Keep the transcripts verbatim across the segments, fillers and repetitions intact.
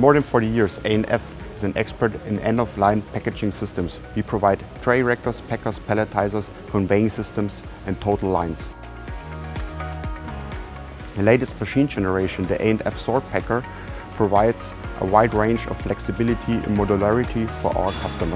more than forty years, A and F is an expert in end-of-line packaging systems. We provide tray erectors, packers, palletizers, conveying systems and total lines. The latest machine generation, the A and F SortPacker, provides a wide range of flexibility and modularity for our customers.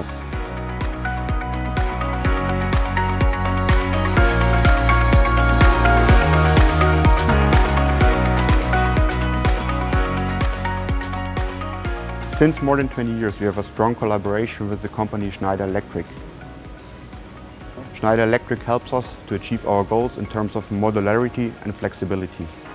Since more than twenty years, we have a strong collaboration with the company Schneider Electric. Schneider Electric helps us to achieve our goals in terms of modularity and flexibility.